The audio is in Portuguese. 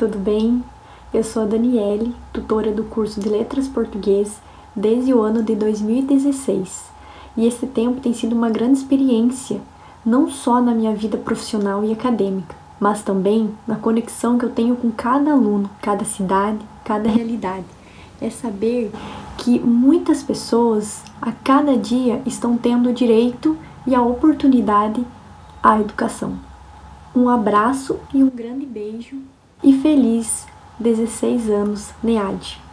tudo bem? Eu sou a Daniele, tutora do curso de Letras Português desde o ano de 2016. E esse tempo tem sido uma grande experiência, não só na minha vida profissional e acadêmica, mas também na conexão que eu tenho com cada aluno, cada cidade, cada realidade. É saber que muitas pessoas a cada dia estão tendo o direito e a oportunidade à educação. Um abraço e um grande beijo e feliz 16 anos, NEAD.